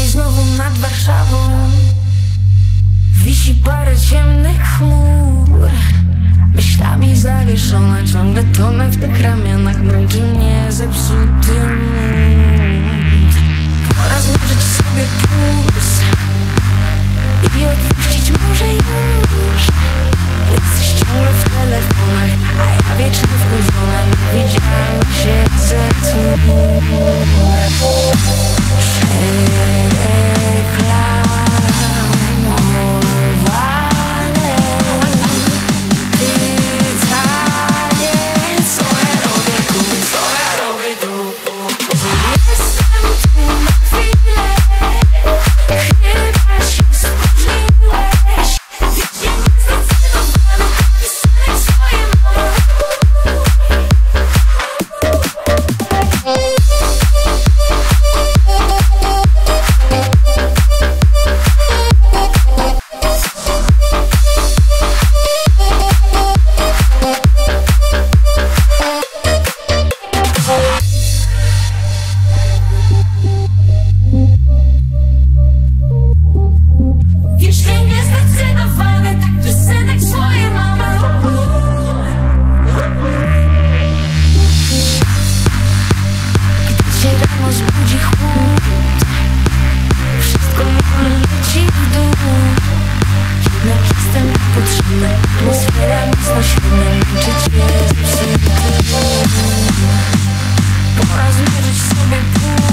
Dzisiaj znowu nad Warszawą wisi parę ciemnych chmur. Myślami zawieszona, ciągle tonę w tych ramionach. Męczy mnie zepsuty mód. Pora złożyć sobie puls i odpuścić może już. Jesteś ciągle w telefonach, a ja wiecznie wkurzona. Nie widziałem się ze atmosfera mocno silna, męczy cię zepsuty. Pora zmierzyć sobie pół.